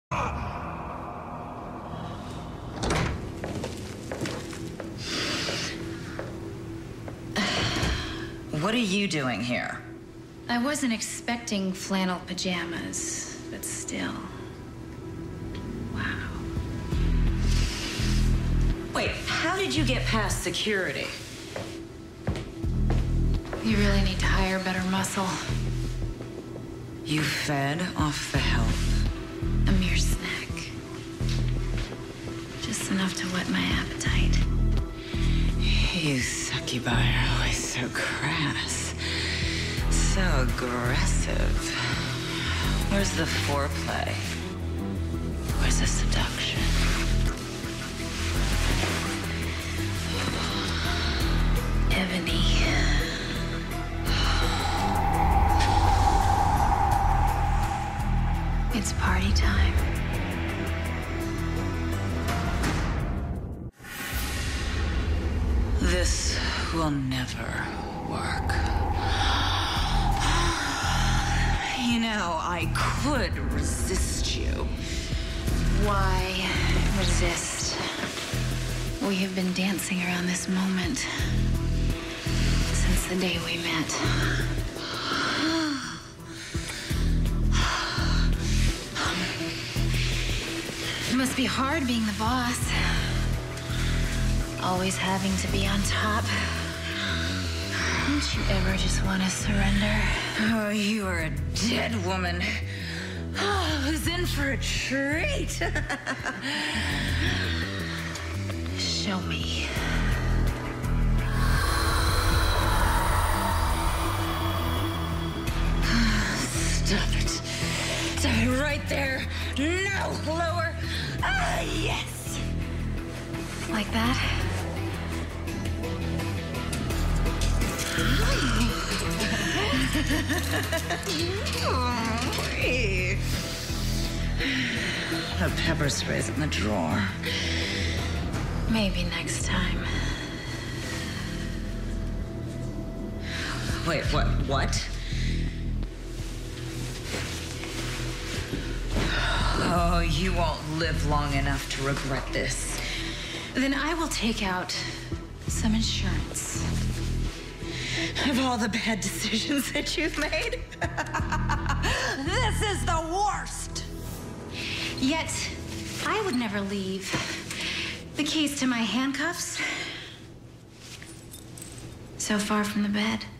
What are you doing here? I wasn't expecting flannel pajamas, but still. Wow. Wait, how did you get past security? You really need to hire better muscle. You fed off the health? A mere snack. Just enough to whet my appetite. You succubi are always so crass. So aggressive. Where's the foreplay? Where's the seduction? Ebony. It's party time. This will never work. You know, I could resist you. Why resist? We have been dancing around this moment since the day we met. It must be hard being the boss. Always having to be on top. Don't you ever just want to surrender? Oh, you are a dead woman. Oh, who's in for a treat? Show me. Stop it. Stop it right there. No, lower. Ah, yes. Like that? A pepper spray's in the drawer. Maybe next time. Wait, what? Oh, you won't live long enough to regret this. Then I will take out some insurance. Of all the bad decisions that you've made? This is the worst! Yet, I would never leave. The keys to my handcuffs. So far from the bed.